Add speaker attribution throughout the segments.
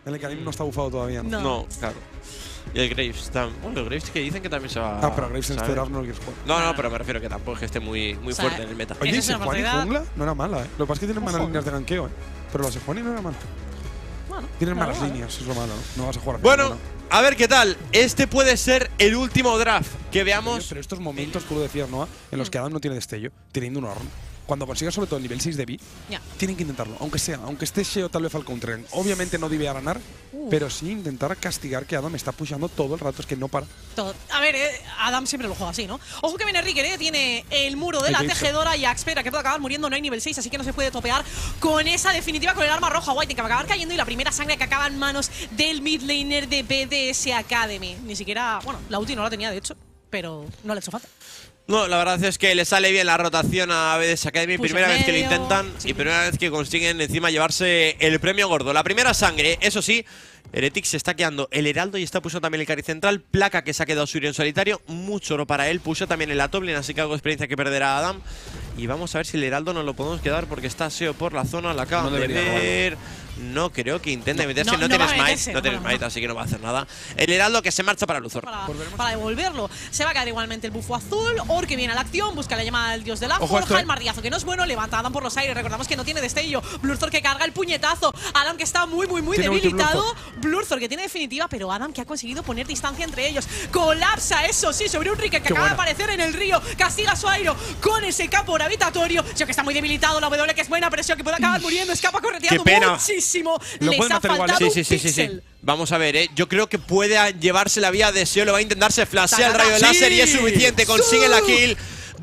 Speaker 1: En el que Karim no está bufado todavía, ¿no?
Speaker 2: No, claro. Y el Graves también. Bueno, el Graves que dicen que también se va.
Speaker 1: Ah, pero Graves en
Speaker 2: ¿sabes?
Speaker 1: este draft no lo quieres jugar.
Speaker 2: No, pero me refiero que tampoco es que esté muy
Speaker 3: O sea,
Speaker 2: fuerte en el meta.
Speaker 1: Oye,
Speaker 3: Esa es una
Speaker 1: Sejuani
Speaker 3: oportunidad.
Speaker 1: jungla no era mala, ¿eh? Lo que pasa es que tienen malas
Speaker 3: Ojo.
Speaker 1: líneas de ganqueo, ¿eh? Pero la Sejuani no era mala.
Speaker 3: Bueno,
Speaker 1: Tienen
Speaker 3: claro,
Speaker 1: malas
Speaker 3: vale.
Speaker 1: líneas, es lo malo, ¿no? No vas a jugar a
Speaker 2: Bueno,
Speaker 1: ninguna.
Speaker 2: a ver qué tal. Este puede ser el último draft que
Speaker 1: Oye,
Speaker 2: veamos.
Speaker 1: pero estos momentos, tú lo decías, Noah, en los que Adam no tiene destello, teniendo un horn. Cuando consiga sobre todo el nivel 6 de B,
Speaker 3: Ya.
Speaker 1: tienen que intentarlo. Aunque esté Sheo tal vez al counter. Obviamente no debe ganar, pero sí intentar castigar que Adam está pushando todo el rato, es que no para.
Speaker 3: Todo. A ver, Adam siempre lo juega así, ¿no? Ojo que viene Ricker, tiene el muro de
Speaker 1: El
Speaker 3: la
Speaker 1: Gates.
Speaker 3: tejedora y espera que puede acabar muriendo, no hay nivel 6, así que no se puede topear con esa definitiva con el arma roja. White que va a acabar cayendo y la primera sangre que acaba en manos del mid laner de BDS Academy. Ni siquiera, bueno, la ulti no la tenía de hecho, pero no le ha hecho falta.
Speaker 2: No, la verdad es que le sale bien la rotación a BDS Academy.
Speaker 3: Push
Speaker 2: Primera
Speaker 3: en
Speaker 2: vez que lo
Speaker 3: medio.
Speaker 2: intentan
Speaker 3: Sí.
Speaker 2: y primera vez que consiguen encima llevarse el premio gordo. La primera sangre, eso sí. Heretics se está quedando el Heraldo y está puso también el carry central. Placa que se ha quedado Suri en solitario. Mucho oro para él. Puso también en la top lane, así que algo de experiencia que perderá Adam. Y vamos a ver si el Heraldo nos lo podemos quedar porque está SEO por la zona. La acaban
Speaker 1: No
Speaker 2: de
Speaker 1: debería,
Speaker 2: ver. No creo que intente meterse.
Speaker 3: no
Speaker 2: No,
Speaker 3: va
Speaker 2: tiene
Speaker 3: a
Speaker 2: smite,
Speaker 3: meterse,
Speaker 2: no tiene
Speaker 3: bueno,
Speaker 2: smite,
Speaker 3: no.
Speaker 2: así que no va a hacer nada. El Heraldo que se marcha para Luthor.
Speaker 3: Para devolverlo. Se va a quedar igualmente el bufo azul. Or que viene a la acción, busca la llamada del dios de la
Speaker 1: Ojo
Speaker 3: forja.
Speaker 1: esto,
Speaker 3: El martillazo que no es bueno, levanta a Adam por los aires. Recordamos que no tiene destello. Blurthor que carga el puñetazo. Adam que está muy
Speaker 1: Tiene ulti
Speaker 3: debilitado. Blurthor que tiene definitiva, pero Adam que ha conseguido poner distancia entre ellos. Colapsa, eso sí, sobre un Ricker que
Speaker 1: Qué
Speaker 3: acaba de
Speaker 1: buena.
Speaker 3: aparecer en el río. Castiga a su airo con ese campo gravitatorio. Sio que está muy debilitado. La W que es buena, pero Sio que puede acabar muriendo. Escapa correteando
Speaker 2: Qué pena.
Speaker 3: muchísimo.
Speaker 1: Lo
Speaker 3: Les
Speaker 1: pueden
Speaker 3: ha
Speaker 1: matar igual,
Speaker 3: faltado
Speaker 2: Sí.
Speaker 3: un píxel.
Speaker 2: Vamos a ver, Yo creo que puede llevarse la vía de SEO. Lo va a intentar, se flashea el
Speaker 3: Tacata.
Speaker 2: rayo de láser y es
Speaker 1: Sí.
Speaker 2: suficiente. Consigue la kill.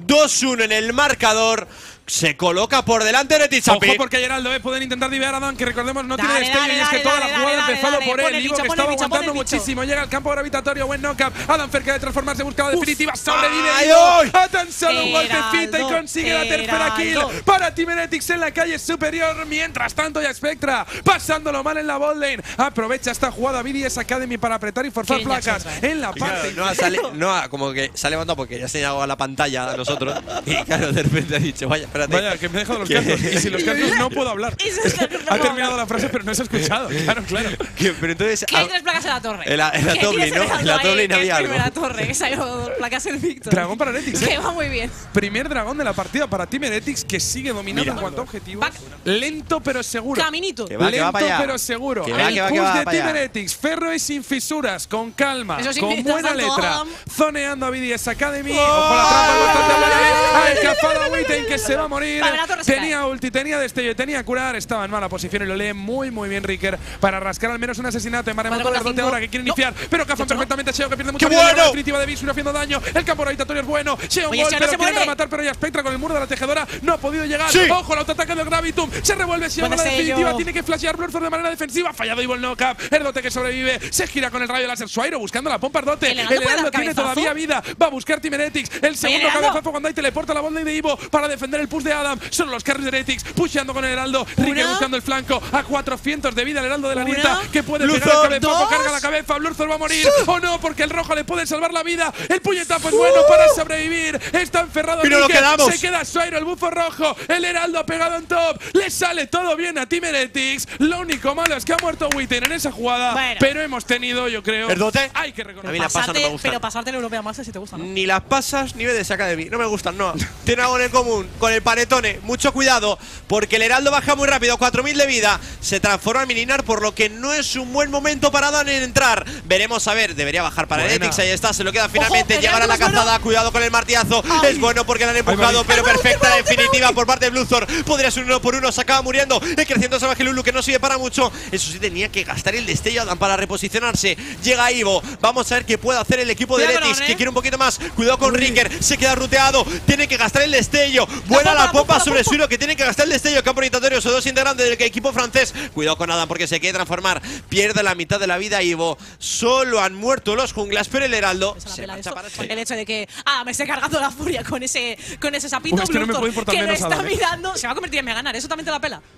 Speaker 2: 2-1 en el marcador. Se coloca por delante de
Speaker 1: Ojo
Speaker 2: Tichapi.
Speaker 1: porque hay Heraldo, pueden intentar divear a Adam, que recordemos no
Speaker 3: Dale,
Speaker 1: tiene destello
Speaker 3: dale,
Speaker 1: y es que
Speaker 3: dale,
Speaker 1: toda
Speaker 3: dale,
Speaker 1: la jugada ha
Speaker 3: dale,
Speaker 1: empezado
Speaker 3: dale,
Speaker 1: por
Speaker 3: pon
Speaker 1: él.
Speaker 3: el
Speaker 1: Ivo
Speaker 3: bicho,
Speaker 1: que
Speaker 3: pon el
Speaker 1: estaba
Speaker 3: bicho, pon el
Speaker 1: aguantando
Speaker 3: bicho.
Speaker 1: muchísimo. Llega al campo gravitatorio, buen knockup. Adam cerca de transformarse, busca la definitiva, sobrevive.
Speaker 2: Ay,
Speaker 1: Ivo.
Speaker 2: ay.
Speaker 1: A tan solo un golpecito y
Speaker 3: Heraldo,
Speaker 1: consigue la tercera kill
Speaker 3: Heraldo.
Speaker 1: para Team Heretics en la calle superior. Mientras tanto, ya Spectra pasándolo mal en la bot lane. Aprovecha esta jugada BDS Academy para apretar y forzar
Speaker 3: Qué niña
Speaker 1: placas
Speaker 3: extra,
Speaker 1: en la parte.
Speaker 2: Noah como que se ha levantado porque ya se ha llegado a la pantalla a nosotros. Y claro, de repente ha dicho, vaya, espérate.
Speaker 1: Vaya, que me he dejado los cascos. Y sin los cascos no puedo hablar.
Speaker 3: Eso es lo que no
Speaker 1: Ha
Speaker 3: puedo
Speaker 1: terminado
Speaker 3: hablar.
Speaker 1: la frase, pero no se ha escuchado. Claro, claro.
Speaker 2: Pero entonces.
Speaker 3: Que hay 3 placas en la torre.
Speaker 2: En la
Speaker 3: Que
Speaker 2: top lane,
Speaker 3: tienes
Speaker 2: ¿no?
Speaker 3: Heraldo
Speaker 2: En la
Speaker 3: ahí,
Speaker 2: top lane
Speaker 3: que
Speaker 2: había
Speaker 3: es
Speaker 2: algo.
Speaker 3: primera torre, que se ha llevado 2 placas en Victor.
Speaker 1: Dragón para Heretics,
Speaker 3: Que va muy bien.
Speaker 1: Primer dragón de la partida para Team Heretics, que sigue dominando
Speaker 2: Mira.
Speaker 1: en cuanto a objetivos.
Speaker 3: Va-
Speaker 1: Lento pero seguro.
Speaker 3: Caminito.
Speaker 2: Que va
Speaker 1: Lento
Speaker 2: para allá.
Speaker 1: pero seguro.
Speaker 2: Que va,
Speaker 1: El
Speaker 2: que va,
Speaker 1: push
Speaker 2: que va
Speaker 1: de
Speaker 2: para
Speaker 1: Team
Speaker 2: allá.
Speaker 1: Heretics. Ferro y sin fisuras, con calma,
Speaker 3: Eso sí,
Speaker 1: con
Speaker 3: mientras
Speaker 1: buena
Speaker 3: tanto,
Speaker 1: letra.
Speaker 3: Adam.
Speaker 1: Zoneando a BDS Academy. Ojo la trampa bastante buena. Ha escapado a Witten, que se va a morir.
Speaker 3: Vale, la torre se
Speaker 1: Tenía ulti, tenía destello, tenía curar. Estaba en mala posición y lo lee muy bien Ricker para rascar al menos un asesinato en Maremoto
Speaker 3: Vale,
Speaker 1: del
Speaker 3: con la
Speaker 1: Dote ahora que
Speaker 3: cinco.
Speaker 1: quiere
Speaker 3: No.
Speaker 1: iniciar. Pero cazan
Speaker 3: De hecho, no.
Speaker 1: perfectamente a Sheo, que pierde mucha
Speaker 2: ¡Qué
Speaker 1: vida. La
Speaker 2: bueno!
Speaker 1: definitiva de Visur haciendo daño. El campo gravitatorio es bueno. Sheo
Speaker 3: Oye,
Speaker 1: gol,
Speaker 3: Sheo no
Speaker 1: pero
Speaker 3: se
Speaker 1: quiere
Speaker 3: muere.
Speaker 1: rematar, pero ya Spectra con el muro de la tejedora no ha podido llegar.
Speaker 2: Sí.
Speaker 1: Ojo, el autoataque del Gravitum. Se revuelve Sheo
Speaker 3: Buen
Speaker 1: con la
Speaker 3: destello.
Speaker 1: definitiva. Tiene que flashear Blurthor de manera defensiva. Fallado Evil Knockup. El Dote que sobrevive. Se gira con el rayo láser. Suairo buscando la pompa Dote.
Speaker 3: ¿El
Speaker 1: El
Speaker 3: Heraldo puede
Speaker 1: Heraldo
Speaker 3: dar
Speaker 1: tiene
Speaker 3: cabezazo?
Speaker 1: todavía vida. Va a buscar Team Heretics. El segundo
Speaker 3: Heraldo.
Speaker 1: cabezazo cuando hay teleporta la botlane de Ivo para defender el push de Adam. Son los carries de Heretics pusheando con el Heraldo. Ricker buscando el flanco. A 400 de vida el Heraldo de la
Speaker 3: Una.
Speaker 1: nieta que puede pegar
Speaker 2: Luthor,
Speaker 1: el cabezazo.
Speaker 3: dos.
Speaker 1: Carga la cabeza. Blurthor va a morir. O no, porque el rojo le puede salvar la vida. El puñetazo es bueno para sobrevivir. Está encerrado
Speaker 2: Pero lo
Speaker 1: Ricker.
Speaker 2: quedamos.
Speaker 1: Se queda Suairo, el bufo rojo. El Heraldo ha pegado en top. Le sale todo bien a Team Heretics. Lo único malo es que ha muerto Witten en esa jugada.
Speaker 3: Bueno.
Speaker 1: Pero hemos tenido, yo creo.
Speaker 2: ¿El Dote?
Speaker 1: Hay que
Speaker 2: A mí
Speaker 1: reconocer.
Speaker 2: la pasa no me gustan.
Speaker 3: Pero pasarte el Europea Master si te gusta, ¿no?
Speaker 2: Ni las pasas ni BDS Academy. No me gustan, no. Tiene algo en común con el panetone. Mucho cuidado, porque el Heraldo baja muy rápido, 4000 de vida. Se transforma en Mininar, por lo que no es un buen momento para Dan en entrar. Veremos, a ver, debería bajar para
Speaker 1: Buena.
Speaker 2: Heretics. Ahí está, se lo queda finalmente.
Speaker 3: el
Speaker 2: Llegar a la
Speaker 3: Heraldo es
Speaker 2: cazada,
Speaker 3: bueno.
Speaker 2: cuidado con el martillazo.
Speaker 3: Ay.
Speaker 2: Es bueno porque le han empujado,
Speaker 1: va.
Speaker 2: pero
Speaker 3: Ay,
Speaker 2: perfecta la
Speaker 3: vale,
Speaker 2: definitiva por parte de Blurthor. Podría ser un 1 por 1, se acaba muriendo. El creciendo salvaje Lulu, que no sirve para mucho. Eso sí, tenía que gastar el destello Adam para reposicionarse. Llega Ivo. Vamos a ver qué puede hacer el equipo de
Speaker 3: Cuidado,
Speaker 2: Heretics,
Speaker 3: ¿eh?
Speaker 2: que quiere un poquito más. Cuidado con Ricker, se queda ruteado. Tiene que gastar el destello. Buena la pompa sobre Suiro, que tiene que gastar el destello. Campo gravitatorio, son dos integrantes del equipo francés. Cuidado con Adam porque se quiere transformar. Pierde la mitad de la vida Ivo. Solo han muerto los junglas, pero el Heraldo
Speaker 3: Esa la
Speaker 2: se
Speaker 3: pela
Speaker 2: marcha
Speaker 3: esto.
Speaker 2: para
Speaker 3: El hecho de que me esté cargando la furia con ese sapito
Speaker 1: Uy, es que no me
Speaker 3: Blurthor,
Speaker 1: puede importar
Speaker 3: que lo
Speaker 1: menos
Speaker 3: está
Speaker 1: Adam, ¿eh?
Speaker 3: mirando. Se va a convertir en Meganar, eso también te la pela.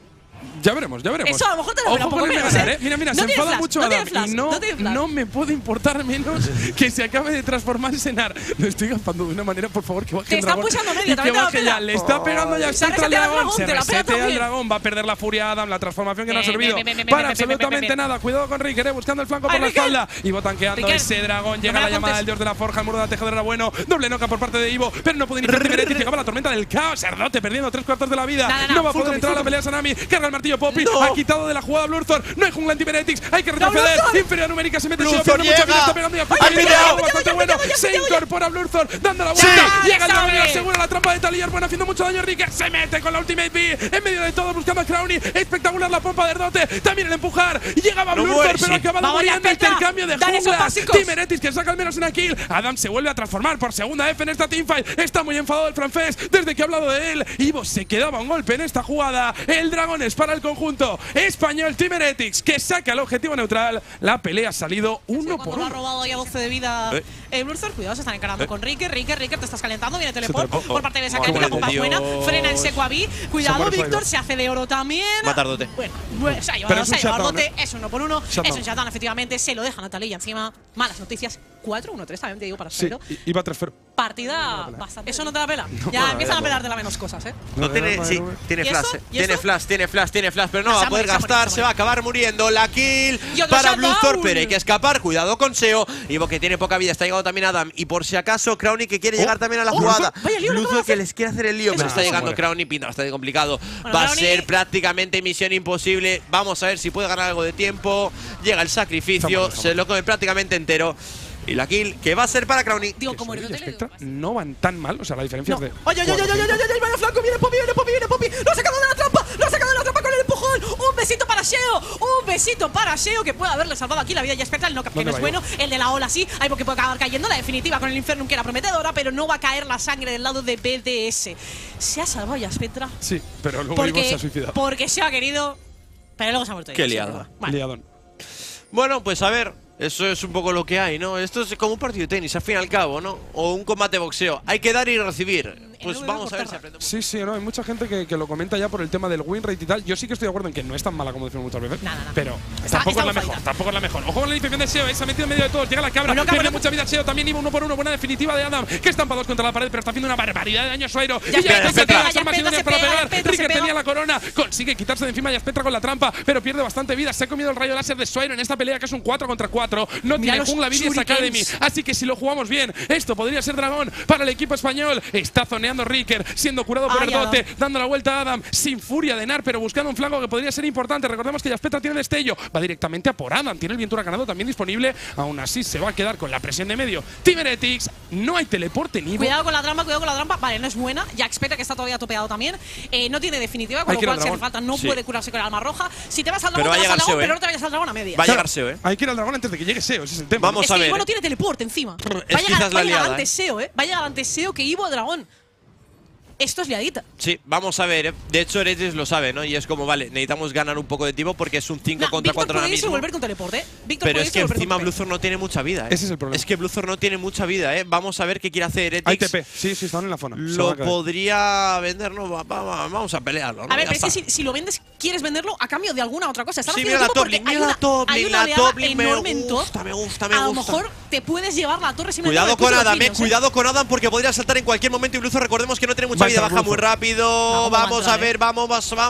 Speaker 1: Ya veremos, ya veremos.
Speaker 3: Eso a lo mejor te lo espera
Speaker 1: Ojo
Speaker 3: un poco
Speaker 1: con el
Speaker 3: menos,
Speaker 1: ganar,
Speaker 3: ¿eh?
Speaker 1: Mira,
Speaker 3: No
Speaker 1: se
Speaker 3: tiene
Speaker 1: enfada
Speaker 3: flash,
Speaker 1: mucho
Speaker 3: no
Speaker 1: Adam.
Speaker 3: tiene flash,
Speaker 1: Y
Speaker 3: no tiene flash.
Speaker 1: no me puede importar menos que se acabe de transformarse en Ar. Lo estoy gafando de una manera, por favor, que baje
Speaker 3: Te
Speaker 1: el
Speaker 3: están
Speaker 1: dragón.
Speaker 3: pushando medio,
Speaker 1: Y que
Speaker 3: también te la
Speaker 1: baje
Speaker 3: pela.
Speaker 1: ya. Le está pegando ya
Speaker 3: Se ha
Speaker 1: Spectra al
Speaker 3: reseteado el
Speaker 1: dragón.
Speaker 3: dragón,
Speaker 1: Se
Speaker 3: te la pela
Speaker 1: resetea el
Speaker 3: también.
Speaker 1: dragón. Va a perder la furia Adam. La transformación que no ha
Speaker 3: Ven,
Speaker 1: servido
Speaker 3: ven, ven, ven,
Speaker 1: para
Speaker 3: ven,
Speaker 1: absolutamente
Speaker 3: ven.
Speaker 1: nada. Cuidado con Riker, buscando el flanco
Speaker 3: Ay,
Speaker 1: por la
Speaker 3: Riker.
Speaker 1: espalda. Ivo tanqueando
Speaker 3: Riker.
Speaker 1: ese dragón.
Speaker 3: No
Speaker 1: Llega
Speaker 3: me
Speaker 1: la
Speaker 3: la
Speaker 1: llamada
Speaker 3: contes.
Speaker 1: del dios de la forja. El muro de la tejedora era bueno. Doble noca por parte de Ivo. Pero no puede iniciar Tiberetti. Llegaba la tormenta del caos. Ardote perdiendo 3/4 de la vida. No va a poder entrar a la pelea Sanami. Carga el martillo Poppy. Ha quitado de la jugada Blurthor. No hay jungla en Tiberetics. Hay que retroceder. Inferioridad numérica. Se mete
Speaker 2: Blurthor
Speaker 1: pierde mucha
Speaker 2: llega.
Speaker 1: vida. Está pegando ya.
Speaker 2: ¡Ay, pillado!
Speaker 1: Bastante bueno. Se incorpora Blurthor. Dando la vuelta.
Speaker 3: Sí.
Speaker 1: Llega el
Speaker 3: Ya
Speaker 1: dragón.
Speaker 3: sabe.
Speaker 1: Asegura la trampa de Taliyar. Bueno, haciendo mucho daño. Riker se mete con la Ultimate B. En medio de todo buscando a Crowny. Espectacular la pompa de Ardote. También el empujar. Llegaba
Speaker 2: No
Speaker 1: Blurthor,
Speaker 2: muere,
Speaker 1: pero
Speaker 2: sí.
Speaker 1: acabado
Speaker 3: Vamos ya,
Speaker 1: muriendo.
Speaker 3: Petra.
Speaker 1: Intercambio de
Speaker 3: Dale esos
Speaker 1: junglas.
Speaker 3: básicos.
Speaker 1: Tiberetis que saca al menos una kill. Adam se vuelve a transformar por segunda F en esta teamfight. Está muy enfadado el francés desde que ha hablado de él. Ivo se quedaba un golpe en esta jugada. El dragón es para el conjunto español Tiberetics que saca el objetivo neutral. La pelea ha salido uno por
Speaker 3: Cuando lo ha
Speaker 1: uno.
Speaker 3: robado ya 12 de vida Blurthor, cuidado, se están encarando con Riker, te estás calentando, viene teleport
Speaker 1: teleport.
Speaker 3: por parte de
Speaker 2: Qué
Speaker 3: Sakati, la
Speaker 2: bueno,
Speaker 3: pompa
Speaker 2: tío.
Speaker 3: buena, frena en seco a Vi, cuidado,
Speaker 1: muere
Speaker 3: Víctor
Speaker 1: Fido.
Speaker 3: se hace de oro también.
Speaker 2: Mata a Ardote.
Speaker 3: Bueno, se ha
Speaker 1: Pero
Speaker 3: llevado,
Speaker 1: es
Speaker 3: se ha
Speaker 1: un
Speaker 3: llevado
Speaker 1: shutdown,
Speaker 3: Ardote, es 1 por 1,
Speaker 1: Shutdown.
Speaker 3: es un shutdown, efectivamente, se lo deja Natalia encima, malas noticias, 4-1-3 también te digo para
Speaker 1: Sí,
Speaker 3: Spyro.
Speaker 1: iba 3-0.
Speaker 3: Partida bastante. Eso no te la pela. Ya
Speaker 1: no,
Speaker 3: empiezan a
Speaker 1: no.
Speaker 3: pelarte la menos cosas,
Speaker 2: No tiene, sí, tiene
Speaker 3: ¿Y
Speaker 2: flash,
Speaker 3: eso? ¿Y
Speaker 2: tiene
Speaker 3: eso?
Speaker 2: flash, tiene flash, pero no
Speaker 3: Se
Speaker 2: va
Speaker 3: ha
Speaker 2: a poder
Speaker 3: muerto,
Speaker 2: gastar,
Speaker 3: se
Speaker 2: se
Speaker 3: ha
Speaker 2: va a acabar muriendo. La kill
Speaker 3: Y otro
Speaker 2: para
Speaker 3: shutdown.
Speaker 2: Blurthor, pero hay que escapar. Cuidado con Seo. Ivo que tiene poca vida, está llegando también Adam. Y por si acaso, Crowny que quiere llegar también a la jugada.
Speaker 3: Vaya lío, lo que va a
Speaker 2: Blurthor que
Speaker 3: hacer.
Speaker 2: les quiere hacer el lío, pero
Speaker 3: Eso
Speaker 2: está
Speaker 3: no,
Speaker 2: llegando
Speaker 1: muere.
Speaker 2: Crowny, pinta bastante complicado.
Speaker 3: Bueno,
Speaker 2: Va a
Speaker 3: Crowny-
Speaker 2: ser prácticamente misión imposible. Vamos a ver si puede ganar algo de tiempo. Llega el sacrificio,
Speaker 1: Está
Speaker 2: se lo come prácticamente entero. Y la kill que va a ser para Crowny.
Speaker 3: Digo, como
Speaker 1: Soy
Speaker 3: Ardote
Speaker 1: y
Speaker 3: le digo,
Speaker 1: Spectra no van tan mal, o sea, la diferencia es de.
Speaker 3: ¡Ay, vaya flanco! ¡Viene Poppy! ¡Lo ha sacado de la trampa! ¡Lo ha sacado de la trampa con el empujón! ¡Un besito para Sheo! ¡Un besito para Sheo! Que puede haberle salvado aquí la vida ya Spectra. El knockup que no es
Speaker 1: ¿Dónde va
Speaker 3: bueno. El de la ola sí. Hay porque puede acabar cayendo. La definitiva con el Infernum que era prometedora, pero no va a caer la sangre del lado de BDS. Se ha salvado ya Spectra.
Speaker 1: Sí, pero luego Ivo se ha suicidado.
Speaker 3: Porque se ha querido. Pero luego se ha muerto.
Speaker 2: Qué
Speaker 3: ya, sí,
Speaker 2: liada.
Speaker 3: vale.
Speaker 1: Liadón.
Speaker 2: Bueno, pues a ver, eso es un poco lo que hay, ¿no? Esto es como un partido de tenis, al fin y al cabo, ¿no? O un combate de boxeo. Hay que dar y recibir. Pues
Speaker 3: el
Speaker 2: vamos a ver
Speaker 3: Porterra.
Speaker 2: si aprendemos.
Speaker 1: Sí, sí, no, hay mucha gente que lo comenta ya por el tema del win rate y tal. Yo sí que estoy de acuerdo en que no es tan mala como decimos muchas veces.
Speaker 3: No.
Speaker 1: Pero
Speaker 3: Está
Speaker 1: tampoco es la
Speaker 3: bufadita.
Speaker 1: mejor, tampoco es la mejor. Ojo con la iniciación de Seo, se ha metido en medio de todos. Llega la cabra,
Speaker 3: Bueno,
Speaker 1: pierde
Speaker 3: cabra,
Speaker 1: mucha vida Seo. También iba 1 por 1, buena definitiva de Adam, que está empadados contra la pared, pero está haciendo una barbaridad de daño a Suairo.
Speaker 3: Ya
Speaker 1: Y ya
Speaker 3: Spectra,
Speaker 1: está
Speaker 3: se pega,
Speaker 1: las
Speaker 3: ya
Speaker 1: armas
Speaker 3: Spectra,
Speaker 1: idóneas
Speaker 3: se
Speaker 1: para
Speaker 3: pega,
Speaker 1: pegar.
Speaker 3: ya Spectra, se
Speaker 1: Riker
Speaker 3: pega.
Speaker 1: tenía la corona, consigue quitarse de encima ya Spectra con la trampa, pero pierde bastante vida. Se ha comido el rayo láser de Suairo en esta pelea que es un 4 contra 4. No
Speaker 3: Mira
Speaker 1: tiene
Speaker 3: los
Speaker 1: jungla BDS Academy,
Speaker 3: shurikens.
Speaker 1: así que si lo jugamos bien, esto podría ser dragón para el equipo español. Está zoneando Riker, siendo curado por
Speaker 3: Ay,
Speaker 1: Ardote,
Speaker 3: Adam.
Speaker 1: dando la vuelta a Adam, sin furia de Nar, pero buscando un flanco que podría ser importante. Recordemos que Jaspeta tiene destello, va directamente a por Adam, tiene el viento huracanado también disponible. Aún así se va a quedar con la presión de medio. Tiberetics, no hay teleporte ni
Speaker 3: Cuidado con la trampa, cuidado con la trampa. Vale, no es buena. Jack Spectra, que está todavía topeado también. No tiene definitiva, con
Speaker 1: Hay
Speaker 3: lo
Speaker 1: que ir al
Speaker 3: cual, si hace
Speaker 1: dragón.
Speaker 3: falta, no
Speaker 2: Sí.
Speaker 3: puede curarse con el alma roja. Si te vas al
Speaker 2: Pero
Speaker 3: dragón,
Speaker 2: va a
Speaker 3: te vas al
Speaker 2: llegar
Speaker 3: dragón,
Speaker 2: Seo,
Speaker 3: pero no te vayas al dragón a media.
Speaker 2: Va a llegar Seo, ¿eh?
Speaker 1: Hay que ir al dragón antes de que llegue Seo, ese es el tema.
Speaker 2: Vamos
Speaker 3: Es
Speaker 2: a
Speaker 3: que
Speaker 2: ver.
Speaker 3: Ivo no tiene teleporte encima.
Speaker 2: Es quizás la liada,
Speaker 3: antes Seo, Va a llegar antes Seo que Ivo dragón. Esto es liadita.
Speaker 2: Sí, vamos a ver. De hecho, Eretis lo sabe, ¿no? Y es como, vale, necesitamos ganar un poco de tiempo porque es un 5 contra 4 ahora
Speaker 3: puede irse y
Speaker 2: mismo.
Speaker 3: volver con teleporte, Víctor
Speaker 2: Pero
Speaker 3: puede
Speaker 2: es que
Speaker 3: irse y volver
Speaker 2: encima
Speaker 3: con
Speaker 2: Blurthor no tiene mucha vida, ¿eh?
Speaker 1: Ese es el problema.
Speaker 2: Es que Blurthor no tiene mucha vida, ¿eh? Vamos a ver qué quiere hacer Heretics.
Speaker 1: Hay TP, sí, están en la zona. Se va
Speaker 2: Lo
Speaker 1: a caer.
Speaker 2: podría vender, ¿no? Vamos a pelearlo, ¿no?
Speaker 3: A ver,
Speaker 2: Ya
Speaker 3: pero es que
Speaker 2: está.
Speaker 3: si lo vendes, quieres venderlo a cambio de alguna otra cosa. Están
Speaker 2: Sí,
Speaker 3: haciendo
Speaker 2: mira la
Speaker 3: todo
Speaker 2: top
Speaker 3: porque
Speaker 2: lane,
Speaker 3: hay
Speaker 2: mira
Speaker 3: una,
Speaker 2: la top
Speaker 3: hay
Speaker 2: lane,
Speaker 3: una
Speaker 2: la
Speaker 3: oleada
Speaker 2: top lane, me
Speaker 3: enorme en top.
Speaker 2: gusta, me gusta.
Speaker 3: A lo mejor te puedes llevar la torre sin
Speaker 2: Cuidado
Speaker 3: meterle
Speaker 2: con
Speaker 3: puso
Speaker 2: Adam,
Speaker 3: vecinos,
Speaker 2: cuidado con Adam porque podría saltar en cualquier momento y Blurthor recordemos que no tiene mucha
Speaker 1: Va a
Speaker 2: vida,
Speaker 1: entrar
Speaker 2: baja muy
Speaker 1: Blurthor.
Speaker 2: rápido.
Speaker 3: ¿cómo va a
Speaker 2: Vamos
Speaker 3: entrar,
Speaker 2: a ver, vamos,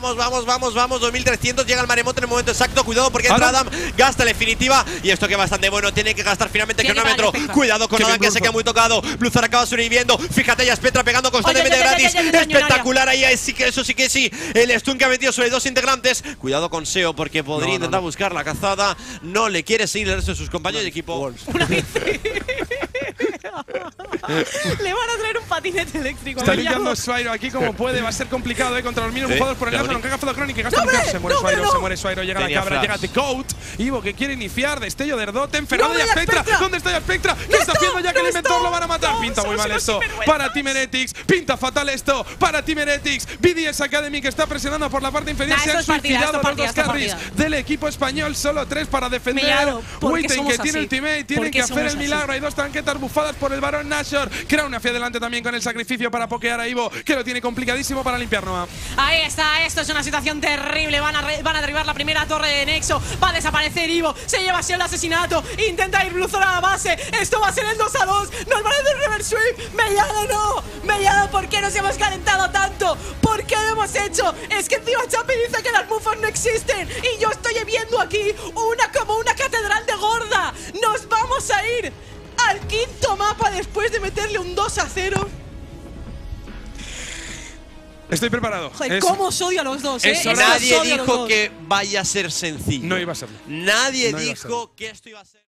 Speaker 2: 2300, llega el maremoto en el momento exacto, cuidado porque entra Adam, gasta la definitiva y esto que es bastante bueno, tiene que gastar finalmente
Speaker 3: Tiene que
Speaker 2: cronómetro.
Speaker 3: parar el
Speaker 2: Cuidado con
Speaker 1: Qué
Speaker 2: Adam
Speaker 1: bien
Speaker 2: que se queda
Speaker 1: Blurthor.
Speaker 2: muy tocado. Blurthor acaba sobreviviendo, fíjate ya Spectra pegando constantemente
Speaker 3: Oye,
Speaker 2: gratis,
Speaker 3: daño,
Speaker 2: espectacular ahí, sí que eso sí que sí. El stun que ha metido sobre dos integrantes. Cuidado con Seo porque podría intentar buscar la cazada, no le quiere seguir el resto de sus compañeros de equipo.
Speaker 3: Una bici. Le van a traer un patinete eléctrico.
Speaker 1: Está
Speaker 3: me llamo.
Speaker 1: lidiando Suairo aquí como puede, va a ser complicado contra los mismos bufados por el
Speaker 2: Crowny.
Speaker 1: Lázaro, que ha gastado Chronic, que gasta
Speaker 3: ¡No,
Speaker 1: un
Speaker 3: hombre!
Speaker 1: se muere
Speaker 3: ¡No, hombre,
Speaker 1: Suairo,
Speaker 3: no!
Speaker 1: se muere Suairo, llega
Speaker 2: Tenía
Speaker 1: la cabra,
Speaker 2: flash.
Speaker 1: llega The Goat, Ivo que quiere iniciar, destello de Erdote, enferrado
Speaker 3: ¡No,
Speaker 1: de
Speaker 3: hombre,
Speaker 1: Spectra,
Speaker 3: Spectra!
Speaker 1: ¿dónde está Spectra? ¿Qué está haciendo ya que el
Speaker 3: ¡No
Speaker 1: inventor
Speaker 3: está!
Speaker 1: lo van a matar?
Speaker 3: ¡No,
Speaker 1: Pinta muy
Speaker 3: somos
Speaker 1: mal
Speaker 3: unos
Speaker 1: esto
Speaker 3: sinvergüenzas!
Speaker 1: para Team Heretics, pinta fatal esto para Team Heretics, BDS Academy que está presionando por la parte inferior,
Speaker 3: Nah,
Speaker 1: se
Speaker 3: esto
Speaker 1: han
Speaker 3: es partida,
Speaker 1: suicidado
Speaker 3: esto es
Speaker 1: los
Speaker 3: partida,
Speaker 1: dos
Speaker 3: esto es
Speaker 1: carries
Speaker 3: partida.
Speaker 1: del equipo español, solo 3 para defender,
Speaker 3: Millado, ¿por qué
Speaker 1: Witten que
Speaker 3: somos
Speaker 1: tiene
Speaker 3: así?
Speaker 1: ultimate,
Speaker 3: ¿Por
Speaker 1: tienen
Speaker 3: qué
Speaker 1: que hacer
Speaker 3: somos
Speaker 1: el
Speaker 3: así?
Speaker 1: milagro, hay dos tanquetas bufadas por el Barón Nashor, Crown hacia adelante también con realizan el sacrificio para pokear a Ivo, que lo tiene complicadísimo para limpiar Noah.
Speaker 3: Ahí está, esto es una situación terrible. Van a derribar la primera torre de Nexo. Va a desaparecer Ivo. Se lleva así el asesinato. Intenta ir Bluzón a la base. Esto va a ser el 2-2. Nos van a hacer reverse sweep. Mellado no. Mellado, ¿por qué nos hemos calentado tanto? ¿Por qué lo hemos hecho? Es que encima Chapi dice que las Mufos no existen. Y yo estoy viendo aquí como una catedral de gorda. Nos vamos a ir al quinto mapa después de meterle un 2-0.
Speaker 1: Estoy preparado.
Speaker 3: Joder, cómo os odio a los dos, ¿eh?
Speaker 2: Nadie dijo que vaya a ser sencillo.
Speaker 1: No iba a serlo.
Speaker 2: Nadie dijo que esto iba a ser…